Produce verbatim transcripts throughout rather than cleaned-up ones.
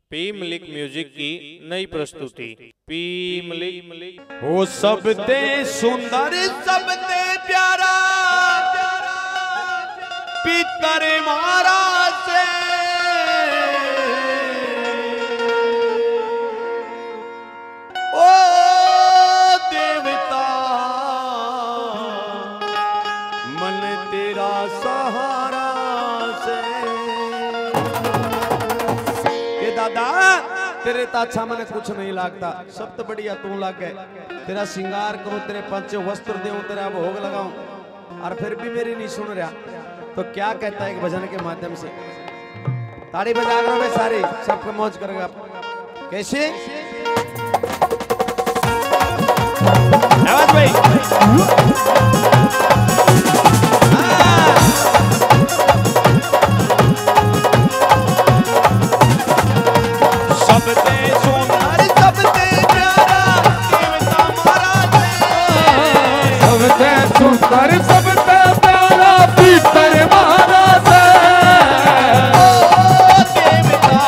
P Malik music की नई प्रस्तुति पी मलिक। हो सबते सुंदर सबते प्यारा पितर महाराज से ओ देवता मन तेरा सहारा से। के दादा तेरे तो अच्छा मैंने कुछ नहीं लगता, सब तो बढ़िया तू लग गए। तेरा श्रृंगार करूं, तेरे पंच वस्त्र देऊं, तेरा भोग लगाऊं, और फिर भी मेरी नहीं सुन रहा तो क्या कहता है एक भजन के माध्यम से। ताड़ी बजा करो भाई, सारी सबको मौज करेगा। कैसे आवाज भाई सबते सुंदर सबते प्यारा देवता महाराज सबते सुंदर सबते प्यारा पितर महाराज ओ देवता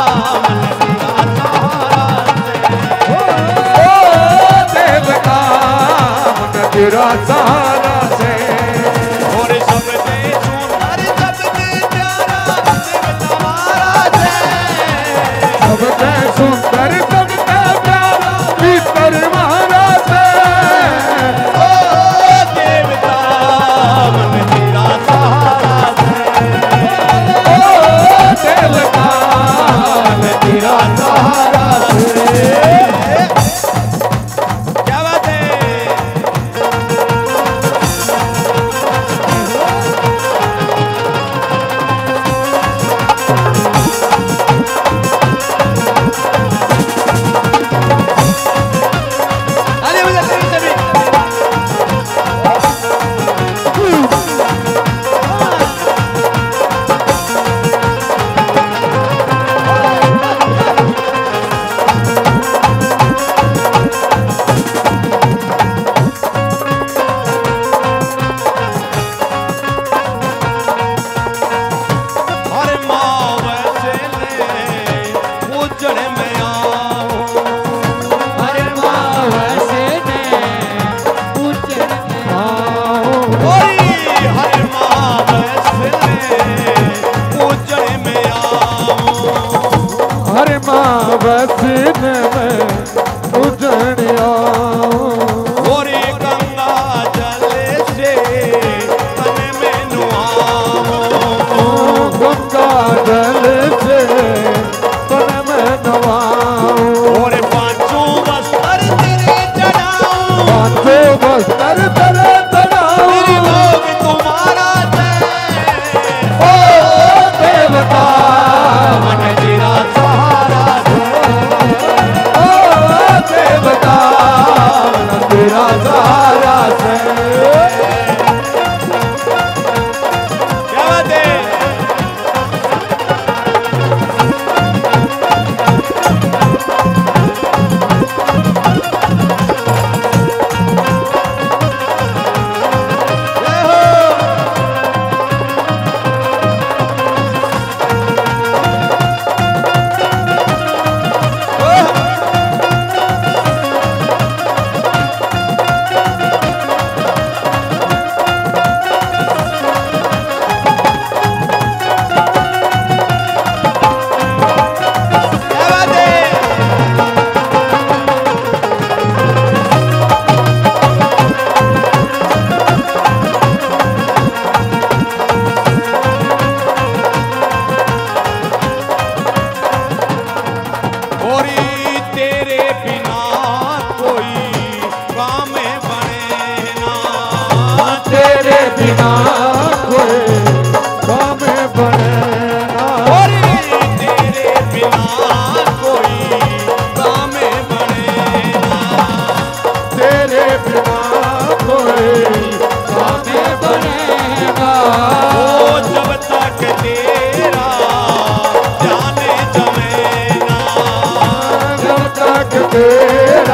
मन तेरा सहारा से। और सबते सुंदर सबते प्यारा देवता महाराज सबते सुंदर सबते प्यारा पितर महाराज ओ देवता मन तेरा सहारा से। ओ देवता मन तेरा सहारा से। क्या बात है।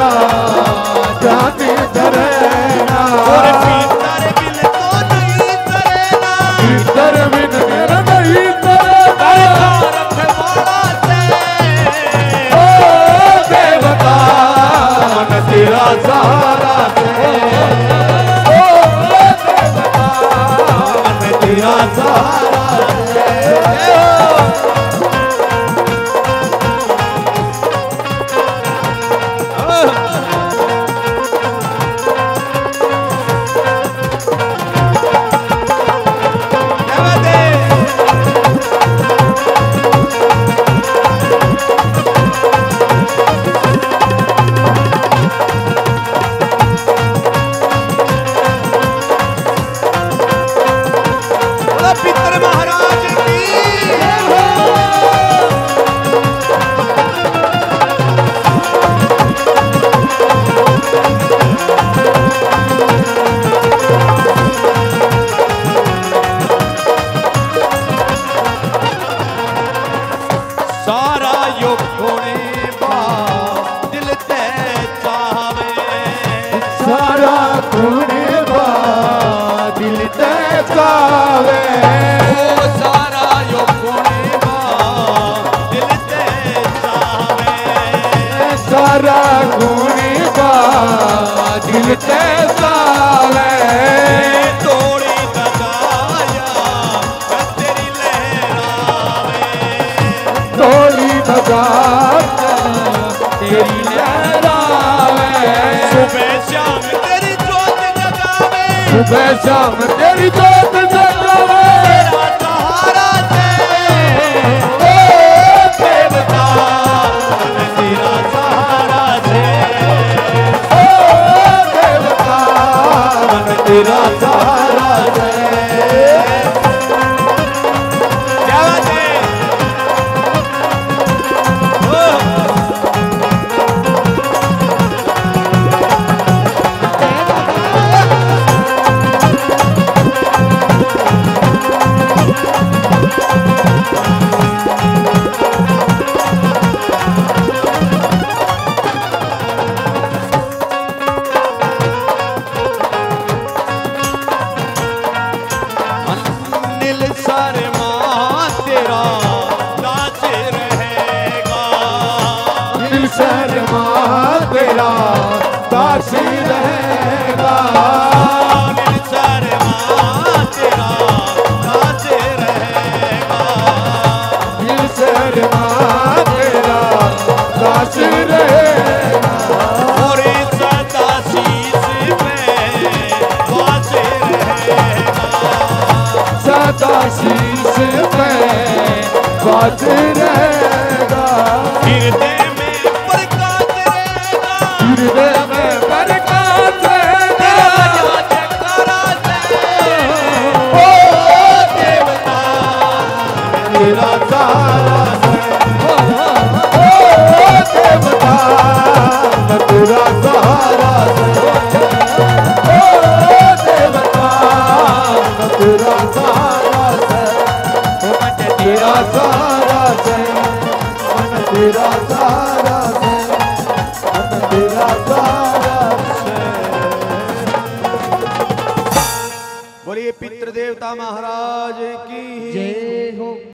तेरा जाने धरना और पितर बिल तो नहीं योगुणी बा दिल ते चावे सारा गुणी बा दिल ते चावे ओ सारा योगुणी बा दिल ते चावे सारा गुणी बा दिल ते चावे तोड़ी दगाया तेरी लहरावे तोड़ी दगाया तेरी लहरावे सुबह शाम तेरी जोत जगावे सुबह शाम तेरी जोत जगावे तेरा सहारा से ओ देवता तेरा सहारा से ओ देवता तेरा सहारा है क्या बात है अनिल शर्मा तेरा दास रहेगा दिल शर्मा तेरा दास रहेगा अनिल शर्मा तेरा दास रहेगा दिल शर्मा तेरा दास रहेगा और सदा शीश में वास रहेगा सदा शीश में बाज रहेगा फिर